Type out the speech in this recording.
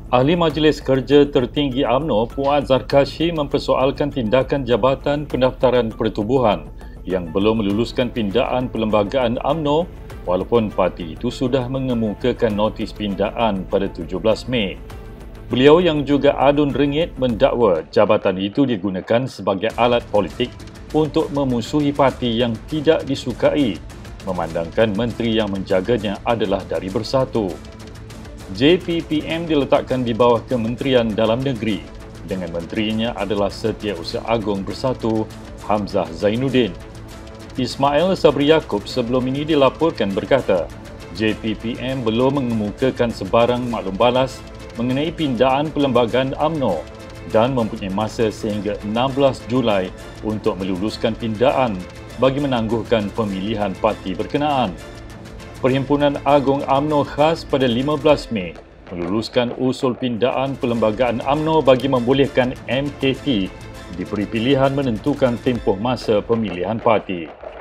Ahli Majlis Kerja Tertinggi UMNO Puan Zarkashi mempersoalkan tindakan Jabatan Pendaftaran Pertubuhan yang belum meluluskan pindaan perlembagaan UMNO walaupun parti itu sudah mengemukakan notis pindaan pada 17 Mei. Beliau yang juga adun ringit mendakwa jabatan itu digunakan sebagai alat politik untuk memusuhi parti yang tidak disukai, memandangkan menteri yang menjaganya adalah dari Bersatu. JPPM diletakkan di bawah Kementerian Dalam Negeri dengan menterinya adalah Setiausaha Agong Bersatu Hamzah Zainuddin. Ismail Sabri Yaakob sebelum ini dilaporkan berkata, JPPM belum mengemukakan sebarang maklum balas mengenai pindaan perlembagaan UMNO dan mempunyai masa sehingga 16 Julai untuk meluluskan pindaan bagi menangguhkan pemilihan parti berkenaan. Perhimpunan Agung UMNO khas pada 15 Mei meluluskan usul pindaan perlembagaan UMNO bagi membolehkan MKT diberi pilihan menentukan tempoh masa pemilihan parti.